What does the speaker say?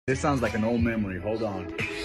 This sounds like an old memory. Hold on.